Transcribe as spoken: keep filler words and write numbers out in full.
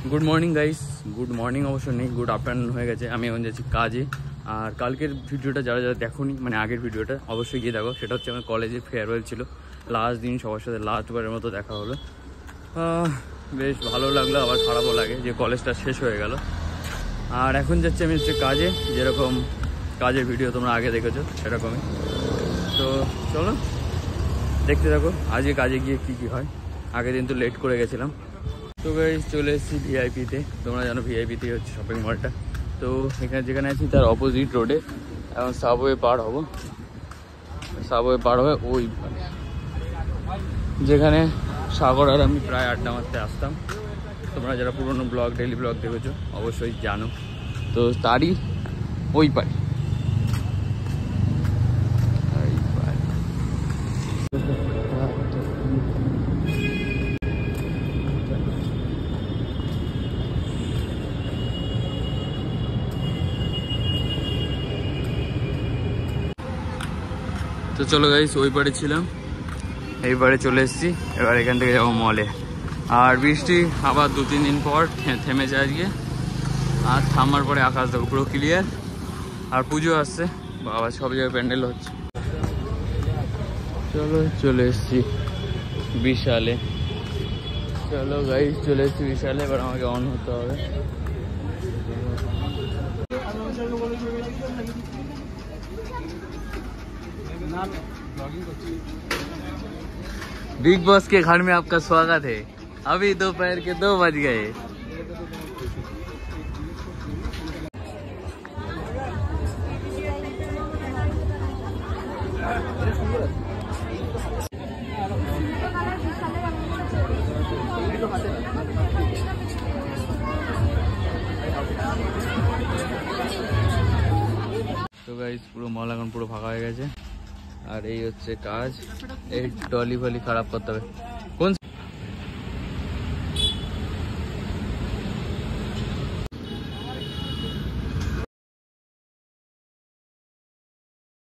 Good morning guys, good morning অবশ্য নেই, good afternoon হয়ে গেছে। আমি এখন যাচ্ছি কাজে। আর কালকের ভিডিওটা যারা যারা দেখোনি, মানে আগের ভিডিওটা অবশ্যই গিয়ে দেখো। সেটা হচ্ছে আমার কলেজের ফেয়ারওয়েল ছিল, লাস্ট দিন সবার সাথে লাস্টবারের মতো দেখা হলো। বেশ ভালো লাগলো, আবার খারাপও লাগে যে কলেজটা শেষ হয়ে গেল। আর এখন যাচ্ছি আমি হচ্ছে কাজে, যেরকম কাজের ভিডিও তোমরা আগে দেখেছো সেরকমই। তো চলো দেখতে থাকো আজকে কাজে গিয়ে কি কি হয়। আগের দিন তো লেট করে গেছিলাম। তো গাইস চলে এসেছি ভিআইপিতে। তোমরা জানো ভিআইপিতে হচ্ছে শপিং মলটা। তো এখানে যেখানে আছি তার অপোজিট রোডে এখন সাবওয়ে পার হব। সাবওয়ে পার হয়ে ওই যেখানে সাগর আর আমি প্রায় আড্ডা মারতে আসতাম। তোমরা যারা পুরোনো ব্লগ ডেইলি ব্লগ দেখেছো অবশ্যই জানো। তো তারই ওই পারে তো চলো গাইস, ওই পারে ছিলাম, এই পারে চলে এসেছি। এবার এখান থেকে যাবো মলে। আর বৃষ্টি আবার দু তিন দিন পর থেমেছে আজকে। আর থামার পরে আকাশ দেখো পুরো ক্লিয়ার। আর পুজো আসছে, বাবা সব জায়গায় প্যান্ডেল হচ্ছে। চলো চলে এসেছি বিশালে। চলো গাইস চলে এসেছি বিশালে। এবার আমাকে অন হতে হবে। बिग बॉस के घर में आपका स्वागत है। अभी दोपहर के दो बज गए। তো গাইস পুরো মল এখন পুরো ফাঁকা হয়ে গেছে। আর এই হচ্ছে কাজ, এই টলি ফলি খারাপ করতে হবে। কোন